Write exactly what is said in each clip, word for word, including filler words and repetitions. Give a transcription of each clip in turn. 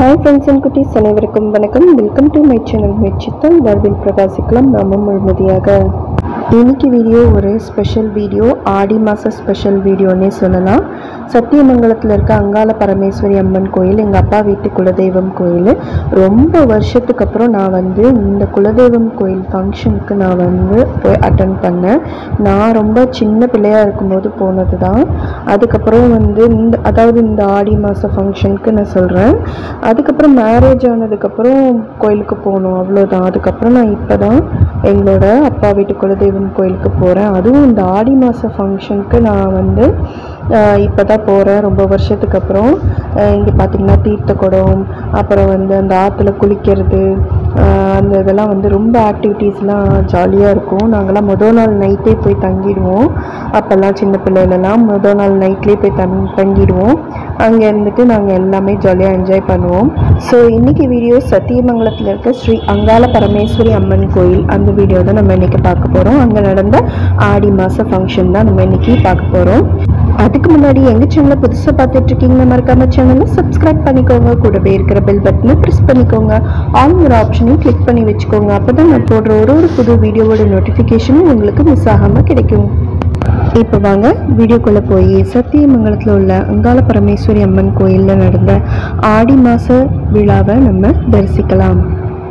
Hi friends and cuties, அனைவருக்கும் வணக்கம். Welcome to my channel. முயற்சித்தால் வாழ்வில் பிரகாசிக்கலாம். நாமும் முழுமதியாக. இன்னைக்கு வீடியோ ஒரு ஸ்பெஷல் வீடியோ, ஆடி மாத ஸ்பெஷல் வீடியோன்னே சொல்லலாம். சத்தியமங்கலத்தில் இருக்க அங்காள பரமேஸ்வரி அம்மன் கோயில் எங்கள் அப்பா வீட்டு குலதெய்வம் கோயில். ரொம்ப வருஷத்துக்கு அப்புறம் நான் வந்து இந்த குலதெய்வம் கோயில் ஃபங்க்ஷனுக்கு நான் வந்து போய் அட்டன் பண்ணேன். நான் ரொம்ப சின்ன பிள்ளையாக இருக்கும்போது போனது தான். அதுக்கப்புறம் வந்து இந்த அதாவது இந்த ஆடி மாத ஃபங்க்ஷனுக்கு நான் சொல்கிறேன். அதுக்கப்புறம் மேரேஜ் ஆனதுக்கப்புறம் கோயிலுக்கு போகணும், அவ்வளோதான். அதுக்கப்புறம் நான் இப்போ தான் எங்களோட அப்பா வீட்டு குலதெய்வம் கோயிலுக்கு போகிறேன். அதுவும் இந்த ஆடி மாத ஃபங்க்ஷனுக்கு நான் வந்து இப்போ தான் போகிறேன், ரொம்ப வருஷத்துக்கு அப்புறம். இங்கே பார்த்திங்கன்னா தீர்த்த குடம், அப்புறம் வந்து அந்த ஆற்றுல குளிக்கிறது, அந்த இதெல்லாம் வந்து ரொம்ப ஆக்டிவிட்டீஸ்லாம் ஜாலியாக இருக்கும். நாங்கள்லாம் மொதல் நாள் நைட்டே போய் தங்கிடுவோம். அப்போல்லாம் சின்ன பிள்ளைகளெல்லாம் மொதல் நாள் நைட்லேயே போய் தங் தங்கிடுவோம் அங்கே இருந்துட்டு நாங்கள் எல்லாமே ஜாலியாக என்ஜாய் பண்ணுவோம். ஸோ இன்றைக்கி வீடியோ சத்தியமங்கலத்தில் இருக்க ஸ்ரீ அங்காள பரமேஸ்வரி அம்மன் கோயில், அந்த வீடியோ தான் நம்ம இன்றைக்கி பார்க்க போகிறோம். அங்கே நடந்த ஆடி மாத ஃபங்க்ஷன் தான் நம்ம இன்றைக்கி பார்க்க போகிறோம். அதுக்கு முன்னாடி எங்கள் சேனலை புதுசாக பார்த்துட்ருக்கீங்கன்னா மறக்காம சேனலை சப்ஸ்கிரைப் பண்ணிக்கோங்க. கூடவே இருக்கிற பெல் பட்டனை ப்ரெஸ் பண்ணிக்கோங்க. ஆல் ஒரு ஆப்ஷனையும் கிளிக் பண்ணி வச்சுக்கோங்க. அப்போ தான் நான் போடுற ஒரு ஒரு புது வீடியோவோட நோட்டிஃபிகேஷனும் உங்களுக்கு மிஸ் ஆகாமல் கிடைக்கும். இப்போ வாங்க வீடியோக்குள்ளே போய் சத்தியமங்கலத்தில் உள்ள அங்காள பரமேஸ்வரி அம்மன் கோயிலில் நடந்த ஆடி மாத விழாவை நம்ம தரிசிக்கலாம்.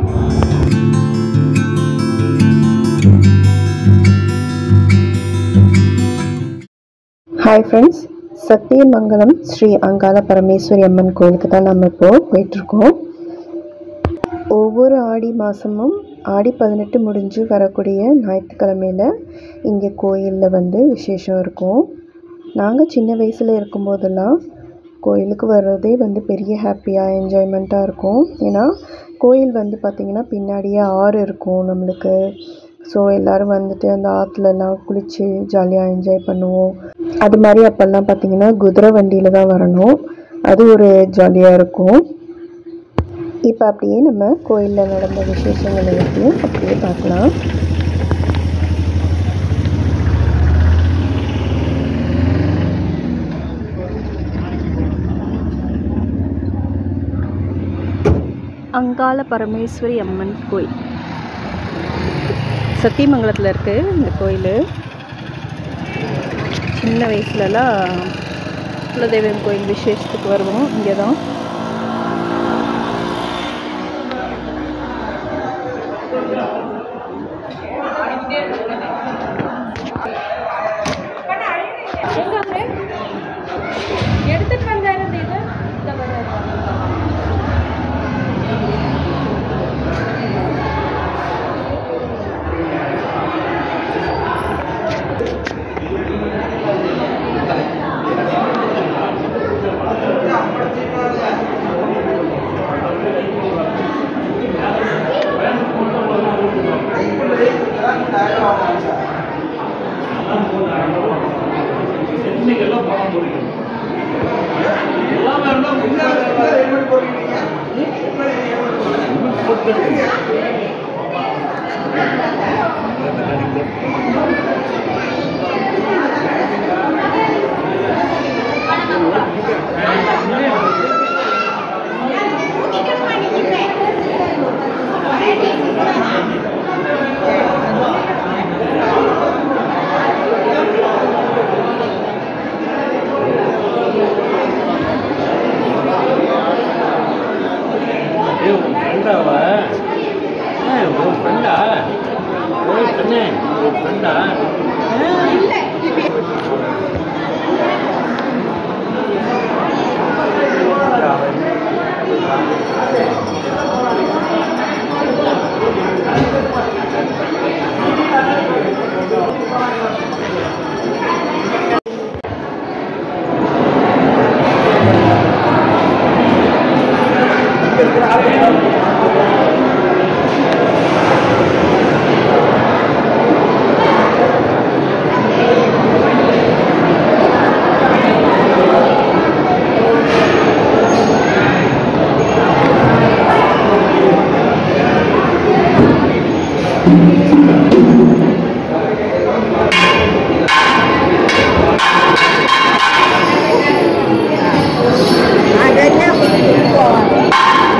ஹாய் ஃப்ரெண்ட்ஸ், சத்தியமங்கலம் ஸ்ரீ அங்காள பரமேஸ்வரி அம்மன் கோயிலுக்கு தான் நம்ம இப்போது போயிட்டுருக்கோம். ஒவ்வொரு ஆடி மாதமும் ஆடி பதினெட்டு முடிஞ்சு வரக்கூடிய ஞாயிற்றுக்கிழமையில் இங்கே கோயிலில் வந்து விசேஷம் இருக்கும். நாங்கள் சின்ன வயசில் இருக்கும்போதெல்லாம் கோயிலுக்கு வர்றதே வந்து பெரிய ஹாப்பியாக என்ஜாய்மெண்ட்டாக இருக்கும். ஏன்னா கோயில் வந்து பார்த்திங்கன்னா பின்னாடியே ஆறு இருக்கும் நம்மளுக்கு. ஸோ எல்லோரும் வந்துட்டு அந்த ஆற்றுலலாம் குளித்து ஜாலியாக என்ஜாய் பண்ணுவோம். அது மாதிரி அப்போல்லாம் பார்த்திங்கன்னா குதிரை வண்டியில் தான் வரணும், அது ஒரு ஜாலியாக இருக்கும். இப்போ அப்படியே நம்ம கோயிலில் நடந்த விசேஷங்கள் எல்லாத்தையும் அப்படியே பார்க்கலாம். அங்காள பரமேஸ்வரி அம்மன் கோயில் சத்தியமங்கலத்தில் இருக்குது இந்த கோயில். சின்ன வயசுலலாம் குலதெய்வம் கோயில் விசேஷத்துக்கு வருவோம் இங்கே தான். எடுத்துட்டு வந்தாரு Adanya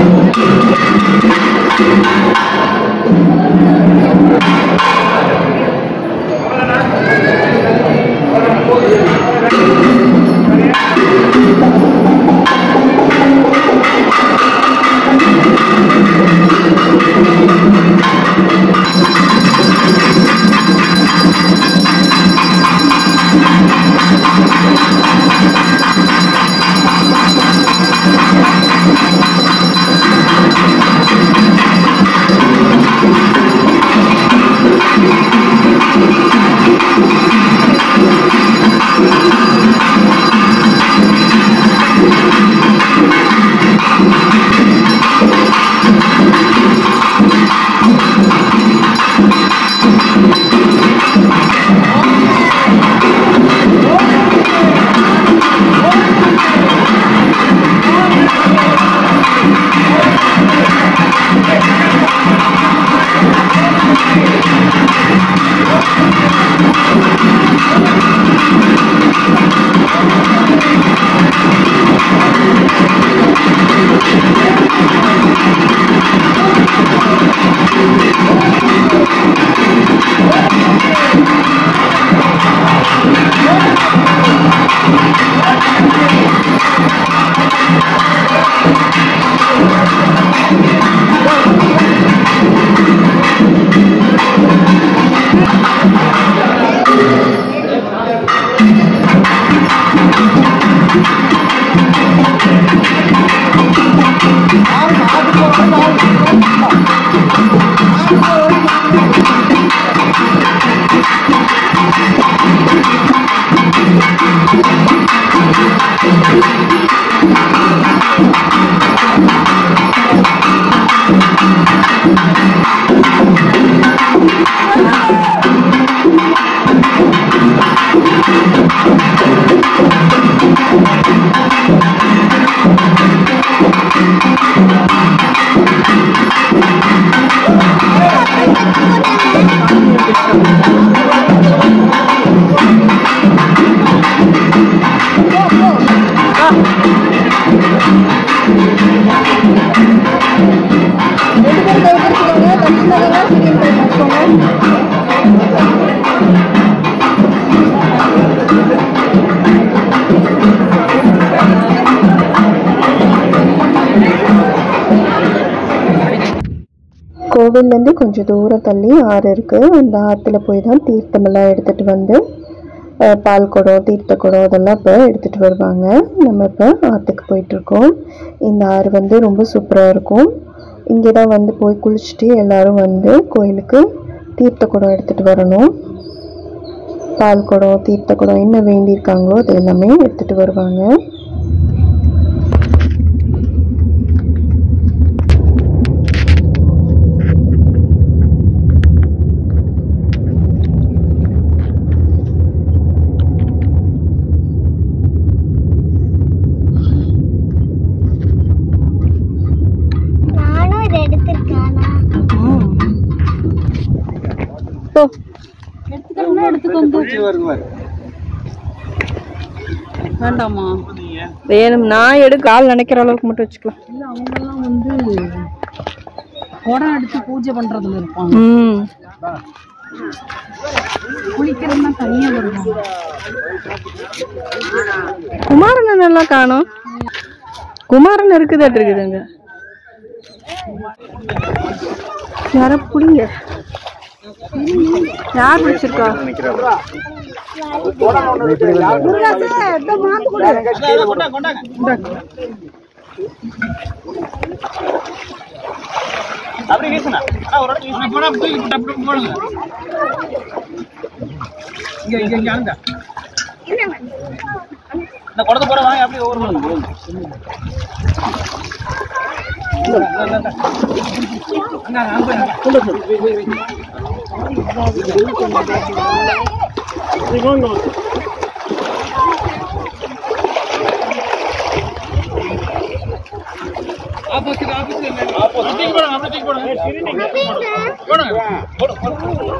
கோவில்லேருந்து கொஞ்சம் தூரம் தள்ளி ஆறு இருக்குது. அந்த ஆற்றுல போய் தான் தீர்த்தமெல்லாம் எடுத்துகிட்டு வந்து பால் குடம் தீர்த்த குடம் அதெல்லாம் இப்போ எடுத்துகிட்டு வருவாங்க. நம்ம இப்போ ஆற்றுக்கு போயிட்டுருக்கோம். இந்த ஆறு வந்து ரொம்ப சூப்பராக இருக்கும். இங்கே தான் வந்து போய் குளிச்சுட்டு எல்லோரும் வந்து கோயிலுக்கு தீர்த்த குடம் எடுத்துகிட்டு வரணும். பால் குடம் தீர்த்த குடம் என்ன வேண்டியிருக்காங்களோ அது எல்லாமே எடுத்துகிட்டு வருவாங்க. வேண்டாமா வேணும் நான் எடுக்க ஆள் நினைக்கிற அளவுக்கு மட்டும் வச்சுக்கலாம். இல்ல அவங்கெல்லாம் வந்து குடம் எடுத்து பூஜை பண்றதுல இருப்பாங்க. ம் குளிக்கிறதுனா தனியா வருவாங்க. குமாரன் எல்லாம் காணோம். குமாரன் இருக்குதாட்டு இருக்குதுங்க. யார புடிங்க யார் பிடிச்சிருக்கா? அப்படி வீசுனா ஒரு வீசுனா போனா போய் டப்பு போடுங்க. இங்க இங்க இங்க அங்க இந்த குடத்தை போற வாங்க அப்படியே ஓவர் பண்ணுங்க. அங்க அங்க கொண்டு போய் ஆப்போசிட் ஆப்போசிட் ஆப்போசிட் போடுங்க அப்படியே போடுங்க போடுங்க போடுங்க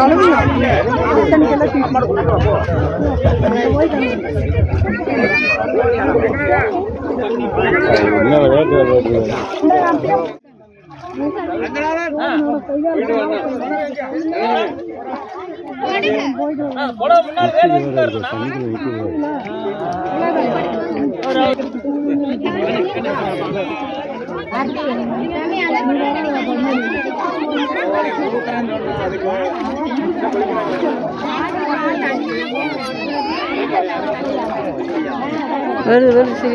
வருது வருது சரி.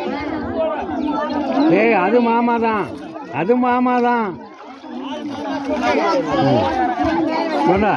ஏய் அது மாமா தான், அது மாமா தான். வா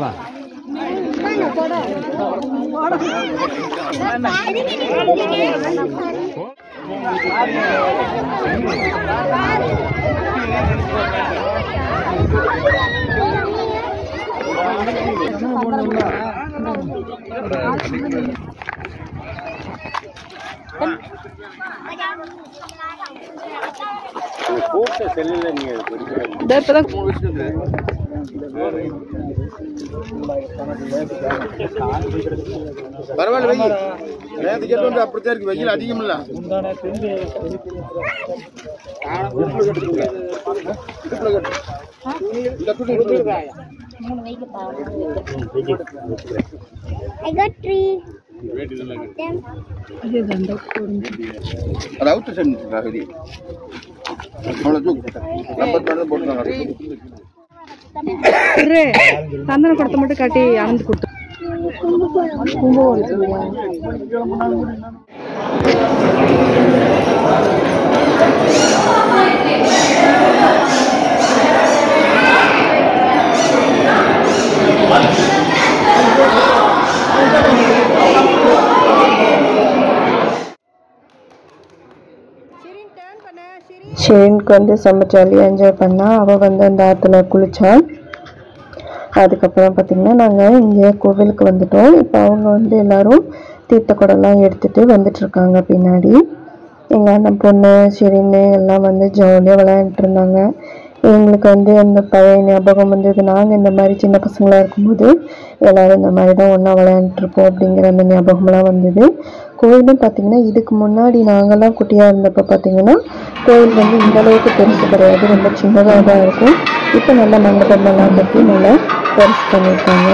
பரவாயில்ல வெயில் நேரத்துக்கு கேட்டு வந்து அப்படித்தான் இருக்கு. வெயில் அதிகம் இல்ல. சந்தன குடத்தை மட்டும் காட்டி ஆனந்து கொடுத்து ஷெரினுக்கு வந்து செம்ம ஜாலியாக என்ஜாய் பண்ணா. அவள் வந்து அந்த ஆற்றுல குளிச்சாள். அதுக்கப்புறம் பார்த்திங்கன்னா நாங்கள் இங்கே கோவிலுக்கு வந்துட்டோம். இப்போ அவங்க வந்து எல்லோரும் தீர்த்த குடம்லாம் எடுத்துகிட்டு வந்துட்டுருக்காங்க. பின்னாடி எங்கள் அண்ணன் பொண்ணு ஷெரின்னு எல்லாம் வந்து ஜாலியாக விளையாண்டுட்டு இருந்தாங்க. எங்களுக்கு வந்து அந்த பழைய ஞாபகம் வந்தது. நாங்கள் இந்த மாதிரி சின்ன பசங்களாக இருக்கும்போது எல்லோரும் இந்த மாதிரி தான் ஒன்றா விளையாண்டுருப்போம் அப்படிங்கிற அந்த ஞாபகம்லாம் வந்தது. கோயிலும் பார்த்திங்கன்னா இதுக்கு முன்னாடி நாங்கள்லாம் குட்டியாக இருந்தப்போ பார்த்திங்கன்னா கோயில் வந்து இந்த அளவுக்கு பெருசு கிடையாது, ரொம்ப சின்னதாக தான் இருக்கும். இப்போ நல்லா மண்டபமெல்லாம் கட்டி நல்லா பெருசு பண்ணியிருக்காங்க.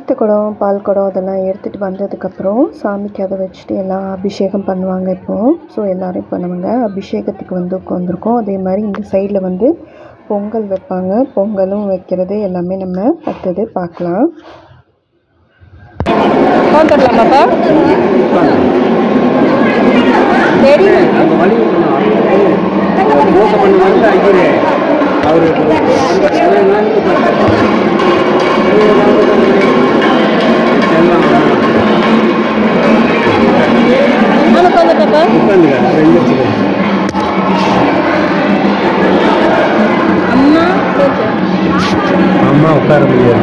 தீர்த்த குடம் பால் குடம் அதெல்லாம் எடுத்துகிட்டு வந்ததுக்கப்புறம் சாமிக்கு அதை வச்சுட்டு எல்லாம் அபிஷேகம் பண்ணுவாங்க. இப்போது ஸோ எல்லோரும் பண்ணுவாங்க. அபிஷேகத்துக்கு வந்து உட்காந்துருக்கோம். அதே மாதிரி இந்த சைடில் வந்து பொங்கல் வைப்பாங்க. பொங்கலும் வைக்கிறது எல்லாமே நம்ம அடுத்தது பார்க்கலாம். உட்காந்துடலாமாப்பா? சரி அம்மா உட்கார முடியாது.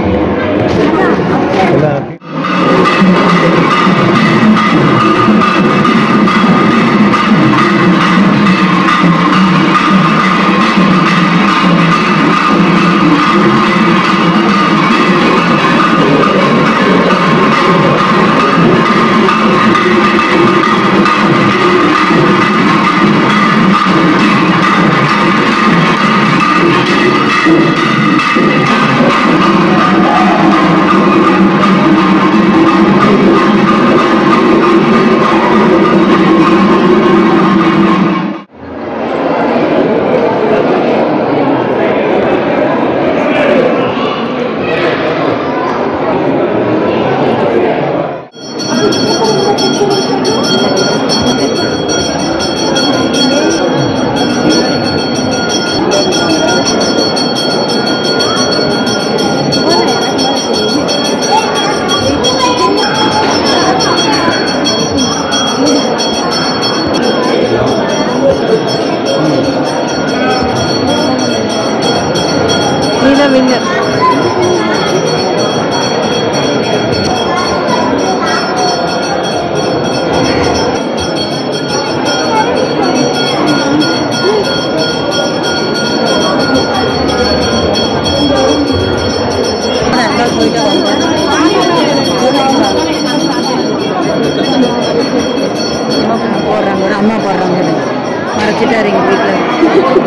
அம்மா போடுறாங்க மறைச்சிட்டாரு எங்கள் வீட்டில்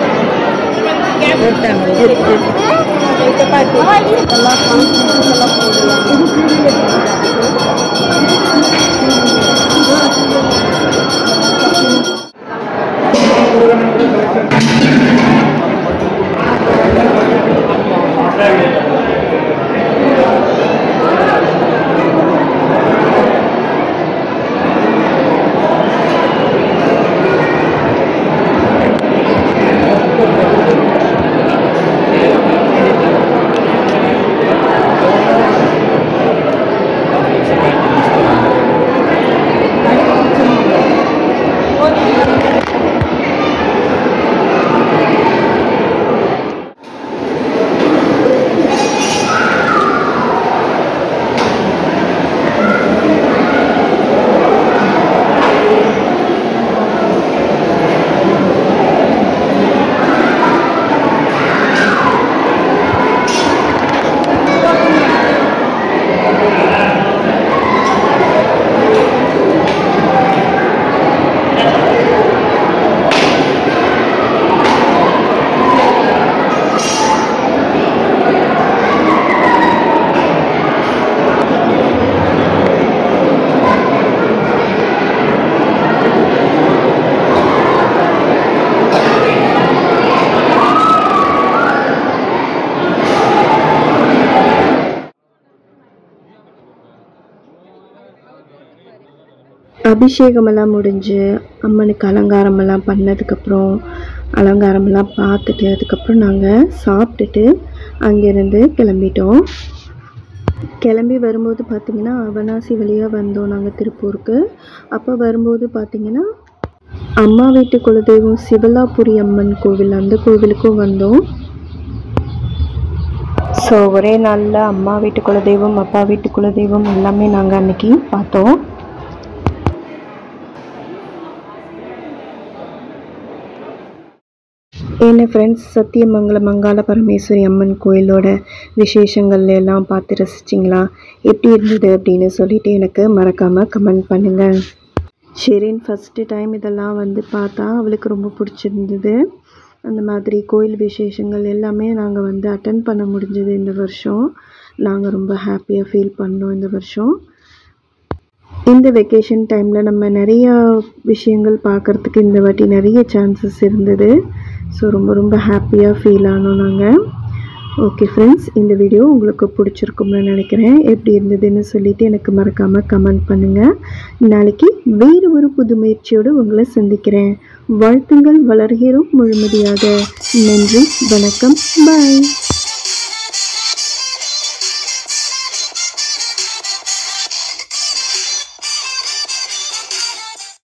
அபிஷேகமெல்லாம் முடிஞ்சு அம்மனுக்கு அலங்காரமெல்லாம் பண்ணதுக்கப்புறம் அலங்காரமெல்லாம் பார்த்துட்டு அதுக்கப்புறம் நாங்கள் சாப்பிட்டுட்டு அங்கேருந்து கிளம்பிட்டோம். கிளம்பி வரும்போது பார்த்திங்கன்னா அவனாசி வழியாக வந்தோம் நாங்கள் திருப்பூருக்கு. அப்போ வரும்போது பார்த்திங்கன்னா அம்மா வீட்டு குலதெய்வம் சிவலாபுரி அம்மன் கோவில், அந்த கோவிலுக்கும் வந்தோம். ஸோ ஒரே நாளில் அம்மா வீட்டு குலதெய்வம் அப்பா வீட்டு குலதெய்வம் எல்லாமே நாங்கள் அன்றைக்கி பார்த்தோம். என்ன ஃப்ரெண்ட்ஸ், சத்தியமங்கலம் மங்காள பரமேஸ்வரி அம்மன் கோயிலோட விசேஷங்கள் எல்லாம் பார்த்து ரசிச்சிங்களா? எப்படி இருந்தது அப்படின்னு சொல்லிட்டு எனக்கு மறக்காமல் கமெண்ட் பண்ணுங்கள். ஷெரின் ஃபஸ்ட்டு டைம் இதெல்லாம் வந்து பார்த்தா அவளுக்கு ரொம்ப பிடிச்சிருந்தது. அந்த மாதிரி கோயில் விசேஷங்கள் எல்லாமே நாங்கள் வந்து அட்டன் பண்ண முடிஞ்சது இந்த வருஷம். நாங்கள் ரொம்ப ஹாப்பியாக ஃபீல் பண்ணோம் இந்த வருஷம். இந்த வெக்கேஷன் டைமில் நம்ம நிறையா விஷயங்கள் பார்க்குறதுக்கு இந்த வாட்டி நிறைய சான்சஸ் இருந்தது. ஸோ ரொம்ப ரொம்ப ஹாப்பியாக ஃபீல் ஆனோம் நாங்கள். ஓகே ஃப்ரெண்ட்ஸ், இந்த வீடியோ உங்களுக்கு பிடிச்சிருக்கும்னு நினைக்கிறேன். எப்படி இருந்ததுன்னு சொல்லிவிட்டு எனக்கு மறக்காமல் கமெண்ட் பண்ணுங்கள். நாளைக்கு வேறு ஒரு புது முயற்சியோடு உங்களை சந்திக்கிறேன். வாழ்த்துங்கள், வளர்கிறோம் முழுமதியாக. நன்றி, வணக்கம், பாய்.